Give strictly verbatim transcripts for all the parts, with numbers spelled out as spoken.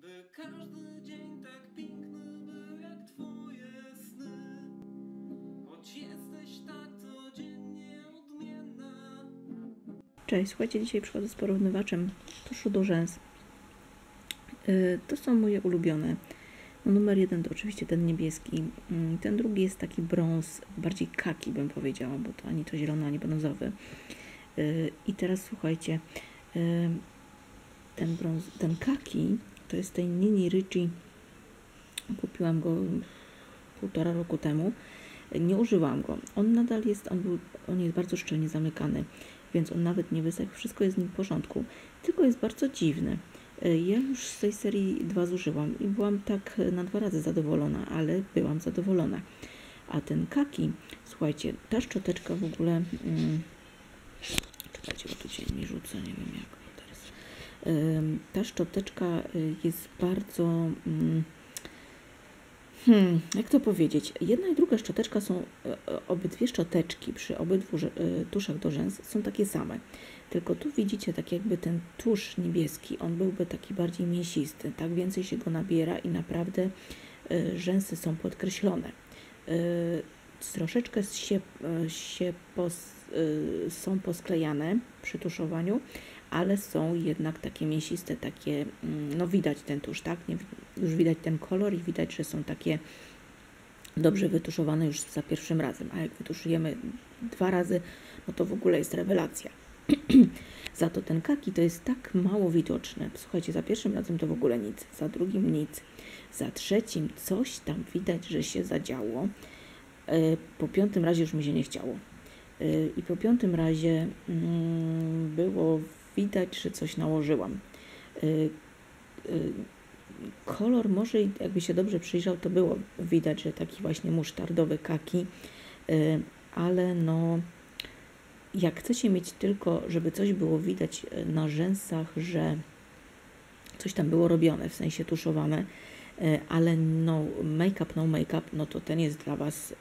By każdy dzień tak piękny był jak twoje sny. Choć jesteś tak codziennie odmienna. Cześć, słuchajcie, dzisiaj przychodzę z porównywaczem tuszu do rzęs. Yy, to są moje ulubione. No, numer jeden to oczywiście ten niebieski. Yy, ten drugi jest taki brąz, bardziej kaki bym powiedziała, bo to ani to zielony, ani brązowy. Yy, I teraz słuchajcie, yy, ten brąz, ten kaki to jest tej Nini Ricci. Kupiłam go półtora roku temu. Nie używałam go. On nadal jest, on, był, on jest bardzo szczelnie zamykany, więc on nawet nie wysechł. Wszystko jest z nim w porządku, tylko jest bardzo dziwny. Ja już z tej serii dwa zużyłam i byłam tak na dwa razy zadowolona, ale byłam zadowolona. A ten kaki, słuchajcie, ta szczoteczka w ogóle... Hmm, czekajcie, bo tu cień mi rzuca, nie wiem jak teraz. Ta szczoteczka jest bardzo... Hmm, Hmm, jak to powiedzieć? Jedna i druga szczoteczka są, obydwie szczoteczki przy obydwu tuszach do rzęs są takie same. Tylko tu widzicie tak jakby ten tusz niebieski, on byłby taki bardziej mięsisty, tak więcej się go nabiera i naprawdę y, rzęsy są podkreślone. Y, troszeczkę się, się pos, y, są posklejane przy tuszowaniu, ale są jednak takie mięsiste, takie, no widać ten tusz, tak? Nie, już widać ten kolor i widać, że są takie dobrze wytuszowane już za pierwszym razem, a jak wytuszujemy dwa razy, no to w ogóle jest rewelacja. Za to ten kaki to jest tak mało widoczny. Słuchajcie, za pierwszym razem to w ogóle nic, za drugim nic, za trzecim coś tam widać, że się zadziało. Po piątym razie już mi się nie chciało. I po piątym razie było widać, że coś nałożyłam. Kolor może, jakby się dobrze przyjrzał, to było widać, że taki właśnie musztardowy kaki, ale no jak chcecie mieć tylko, żeby coś było widać na rzęsach, że coś tam było robione, w sensie tuszowane, ale no make-up, no make-up, no to ten jest dla Was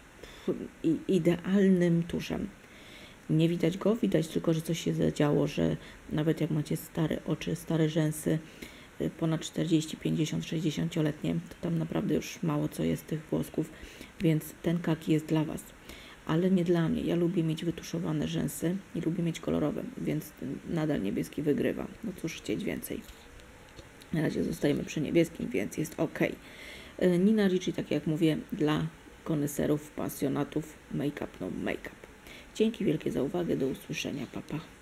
idealnym tuszem. Nie widać go, widać tylko, że coś się zadziało, że nawet jak macie stare oczy, stare rzęsy, ponad czterdzieści, pięćdziesiąt, sześćdziesięcioletnie, to tam naprawdę już mało co jest tych włosków, więc ten kaki jest dla Was. Ale nie dla mnie. Ja lubię mieć wytuszowane rzęsy i lubię mieć kolorowe, więc nadal niebieski wygrywa. No cóż chcieć więcej. Na razie zostajemy przy niebieskim, więc jest ok. Nina Ricci, tak jak mówię, dla koneserów, pasjonatów make-up, no make-up. Dzięki wielkie za uwagę, do usłyszenia, pa pa.